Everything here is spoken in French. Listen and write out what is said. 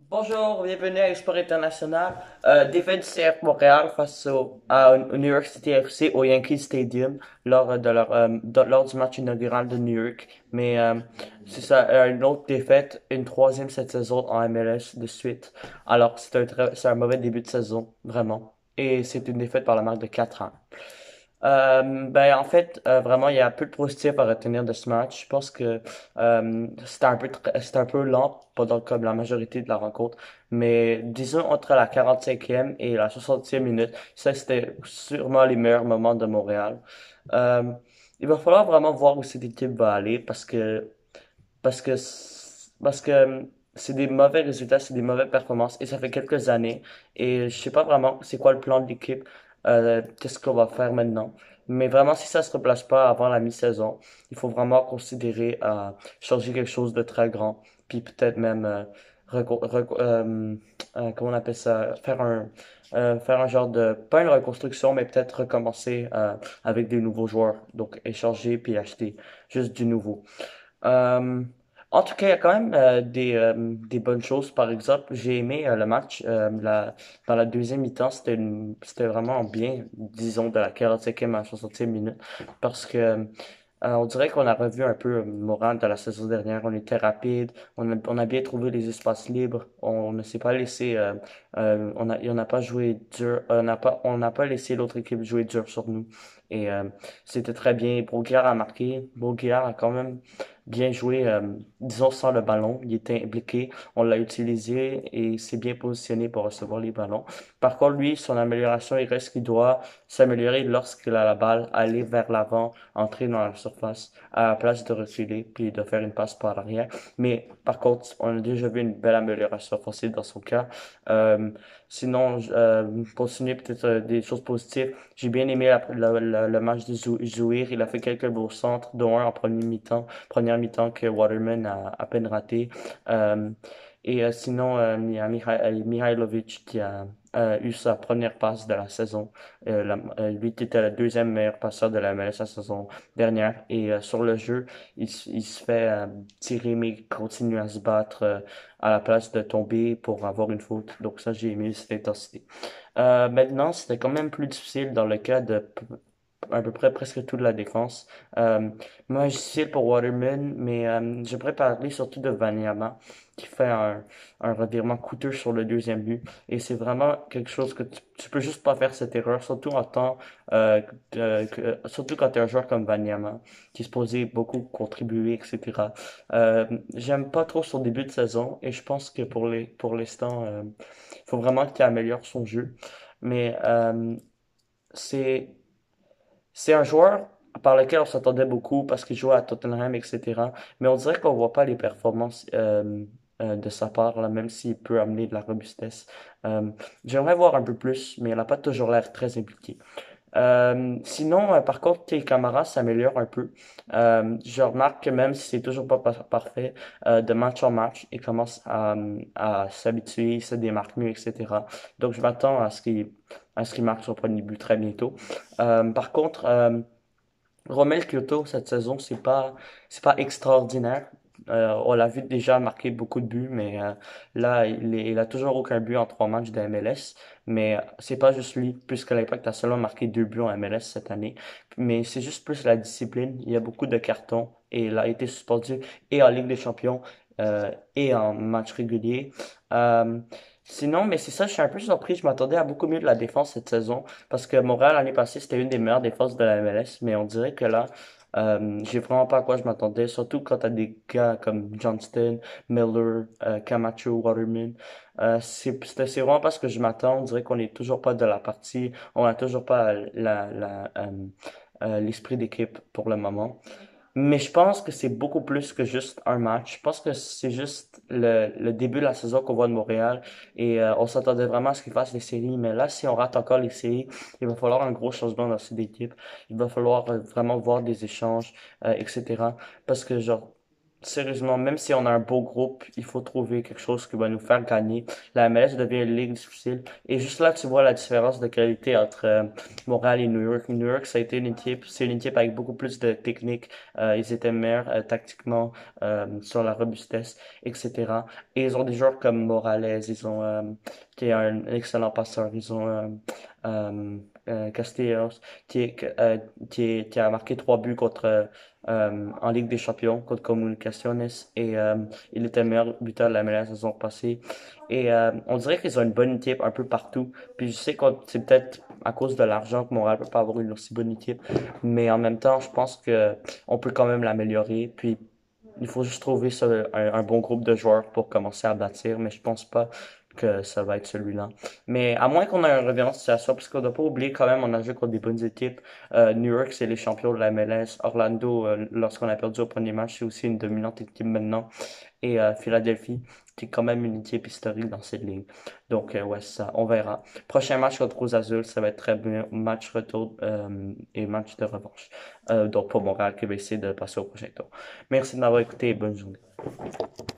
Bonjour, bienvenue à Export International. Défaite du CF Montréal face au New York City FC au Yankee Stadium lors du match inaugural de New York. Mais c'est ça, une autre défaite, une troisième cette saison en MLS de suite. Alors c'est un mauvais début de saison, vraiment. Et c'est une défaite par la marque de 4 ans. En fait, vraiment, il y a peu de positifs à retenir de ce match. Je pense que c'était un peu lent pendant comme la majorité de la rencontre, mais disons entre la 45e et la 60e minute, ça c'était sûrement les meilleurs moments de Montréal. Euh, il va falloir vraiment voir où cette équipe va aller parce que c'est des mauvais résultats, c'est des mauvaises performances et ça fait quelques années et je sais pas vraiment c'est quoi le plan de l'équipe, qu'est-ce qu'on va faire maintenant. Mais vraiment, si ça se replace pas avant la mi-saison, il faut vraiment considérer changer quelque chose de très grand, puis peut-être même comment on appelle ça, faire un genre de pas une reconstruction, mais peut-être recommencer avec des nouveaux joueurs, donc échanger puis acheter juste du nouveau. Euh, En tout cas, il y a quand même des bonnes choses. Par exemple, j'ai aimé le match dans la deuxième mi-temps. C'était vraiment bien, disons, de la 45e à la 60e minute. Parce que on dirait qu'on a revu un peu Morant de la saison dernière. On était rapide, on a bien trouvé les espaces libres. On ne s'est pas laissé, on n'a pas joué dur, on n'a pas laissé l'autre équipe jouer dur sur nous. Et c'était très bien. Broguiard a marqué. Broguiard a quand même bien joué, disons, sans le ballon. Il était impliqué, on l'a utilisé et s'est bien positionné pour recevoir les ballons. Par contre, lui, son amélioration, il reste qu'il doit s'améliorer lorsqu'il a la balle, aller vers l'avant, entrer dans la surface, à la place de reculer, puis de faire une passe par l'arrière. Mais par contre, on a déjà vu une belle amélioration offensive dans son cas. Euh, Sinon, continuer peut-être des choses positives. J'ai bien aimé le match de Zouir. Il a fait quelques beaux centres, dont un en première mi-temps que Waterman a à peine raté. Euh, Sinon, il y a Mihailovic qui a eu sa première passe de la saison. Lui qui était le deuxième meilleur passeur de la MLS la saison dernière. Et sur le jeu, il se fait tirer, mais il continue à se battre à la place de tomber pour avoir une faute. Donc ça, j'ai aimé cette intensité. Maintenant, c'était quand même plus difficile dans le cas de à peu près presque toute la défense. Euh, Moi, difficile pour Waterman, mais j'aimerais parler surtout de Wanyama, qui fait un revirement coûteux sur le deuxième but. Et c'est vraiment quelque chose que tu peux juste pas faire cette erreur, surtout en temps, surtout quand tu es un joueur comme Wanyama, qui est supposé beaucoup contribuer, etc. J'aime pas trop son début de saison, et je pense que pour l'instant, il faut vraiment qu'il améliore son jeu. Mais c'est c'est un joueur par lequel on s'attendait beaucoup parce qu'il jouait à Tottenham, etc. Mais on dirait qu'on voit pas les performances de sa part, là, même s'il peut amener de la robustesse. Euh, J'aimerais voir un peu plus, mais il n'a pas toujours l'air très impliqué. Sinon, par contre, Kei Kamara s'améliore un peu. Je remarque que même si c'est toujours pas parfait, de match en match, il commence à s'habituer, il se démarque mieux, etc. Donc, je m'attends à ce qu'il marque son premier but très bientôt. Par contre, Romel Kyoto, cette saison, c'est pas extraordinaire. On l'a vu déjà marquer beaucoup de buts, mais là, il a toujours aucun but en 3 matchs de MLS. Mais c'est pas juste lui, puisque l'Impact a seulement marqué 2 buts en MLS cette année. Mais c'est juste plus la discipline. Il y a beaucoup de cartons et il a été suspendu et en Ligue des Champions et en match régulier. Euh, Sinon, mais c'est ça, je suis un peu surpris. Je m'attendais à beaucoup mieux de la défense cette saison. Parce que Montréal, l'année passée, c'était une des meilleures défenses de la MLS, mais on dirait que là, j'ai vraiment pas à quoi je m'attendais, surtout quand t'as des gars comme Johnston, Miller, Camacho, Waterman. C'est vraiment pas ce que je m'attends. On dirait qu'on est toujours pas de la partie, on a toujours pas l'esprit d'équipe pour le moment. Mais je pense que c'est beaucoup plus que juste un match. Je pense que c'est juste le début de la saison qu'on voit de Montréal et on s'attendait vraiment à ce qu'ils fassent les séries. Mais là, si on rate encore les séries, il va falloir un gros changement dans cette équipe. Il va falloir vraiment voir des échanges, etc. Parce que genre, Sérieusement, même si on a un beau groupe, il faut trouver quelque chose qui va nous faire gagner. La MLS devient une ligue difficile. Et juste là, tu vois la différence de qualité entre Montréal et New York. New York, ça a été une équipe, c'est une équipe avec beaucoup plus de technique. Ils étaient meilleurs tactiquement sur la robustesse, etc. Et ils ont des joueurs comme Morales, ils ont qui est un excellent passeur. Ils ont euh, Castellanos qui a marqué 3 buts contre en Ligue des Champions contre Comunicaciones et il était le meilleur buteur de la meilleure saison passée. Et on dirait qu'ils ont une bonne équipe un peu partout. Puis je sais que c'est peut-être à cause de l'argent que Montréal peut pas avoir une aussi bonne équipe, mais en même temps, je pense que on peut quand même l'améliorer. Puis il faut juste trouver un bon groupe de joueurs pour commencer à bâtir, mais je pense pas que ça va être celui-là. Mais à moins qu'on ait un revirement de situation, parce qu'on doit pas oublier quand même, on a joué contre des bonnes équipes. New York, c'est les champions de la MLS. Orlando, lorsqu'on a perdu au premier match, c'est aussi une dominante équipe maintenant. Et Philadelphie, qui est quand même une équipe historique dans cette ligue. Donc, ouais, ça, on verra. Prochain match contre Cruz Azul, ça va être très bien. Match retour et match de revanche. Donc, pour Montréal qui va essayer de passer au prochain tour. Merci de m'avoir écouté et bonne journée.